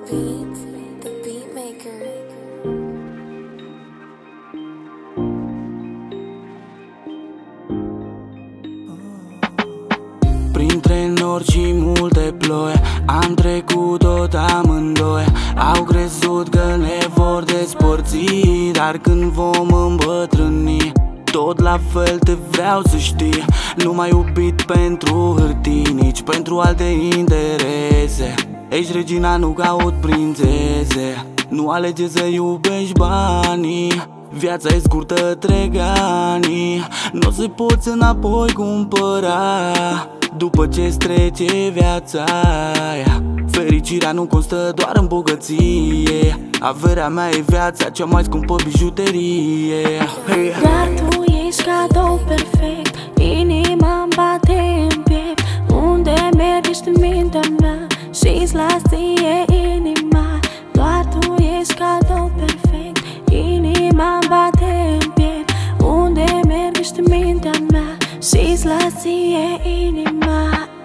beat, the beat maker. Printre nori și multe ploi am trecut tot amândoi. Au crezut că ne vor despărți, dar când vom îmbătrâni tot la fel te vreau să știi. Nu m-ai iubit pentru hârtii, nici pentru alte interese. Ești regina, nu caut prințese. Nu alege să iubești banii. Viața e scurtă, trec ani. Nu se poți înapoi cumpăra după ce-ți trece viața aia. Fericirea nu constă doar în bogăție. Averea mea e viața, cea mai scumpă bijuterie. Hey. Dar tu ești cadou perfect, inima-mi bate în piept. Unde mergi ești în mintea mea și-ți las ție inima. Doar tu ești cadou perfect, inima-mi bate în piept. Unde mergi ești în mintea mea și-ți las ție inima.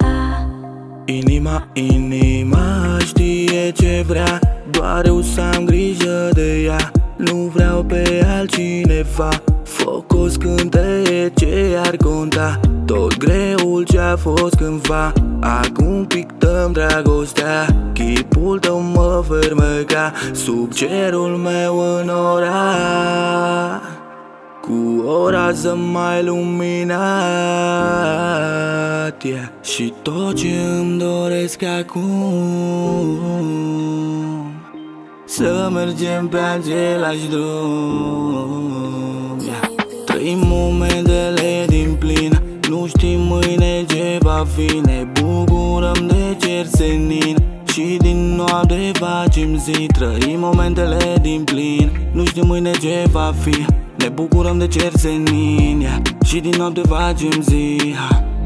Inima știe ce vrea, doar eu să am grijă de ea. Nu vreau pe altcineva. Focus cânte ce ar conta tot greul ce-a fost cândva. Acum pictăm dragostea, chipul tău mă fermeca sub cerul meu în ora, cu o rază mai luminat, yeah. Și tot ce îmi doresc acum, să mergem pe același drum, yeah. Trăim momentele din plin, nu știm mâine ce va fi. Ne bucurăm de cer senin și din noapte facem zi. Trăim momentele din plin, nu știm mâine ce va fi. Ne bucurăm de cer senin, yeah. Și din noapte facem zi.